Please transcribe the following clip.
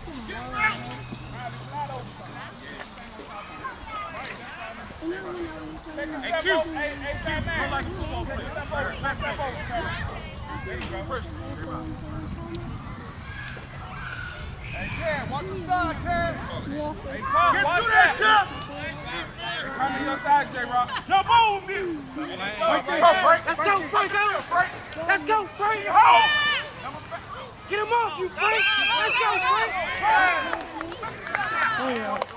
Hey, Q, you're like a football player. Respect him. There you go. Hey, Cam, watch the side, Cam. Hey, Pop, watch that. Jump. Come to your side, J-Rock. Jump on me. Let's go, Frank. Let's go, Frank. Get him off, you Frank. Let's go, Frank. Oh, yeah.